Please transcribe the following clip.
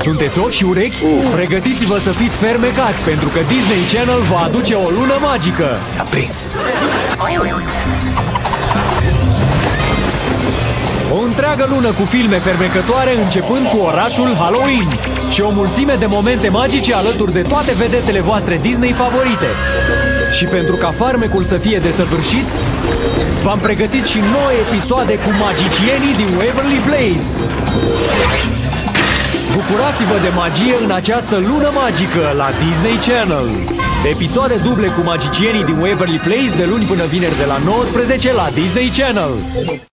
Sunteți ochi și urechi? Pregătiți-vă să fiți fermecați, pentru că Disney Channel va aduce o lună magică. Am prins. O întreagă lună cu filme fermecătoare, începând cu orașul Halloween și o mulțime de momente magice alături de toate vedetele voastre Disney favorite. Și pentru ca farmecul să fie desăvârșit, v-am pregătit și 9 episoade cu magicienii din Waverly Place. Bucurați-vă de magie în această lună magică la Disney Channel. Episoade duble cu magicienii din Waverly Place de luni până vineri de la 19 la Disney Channel.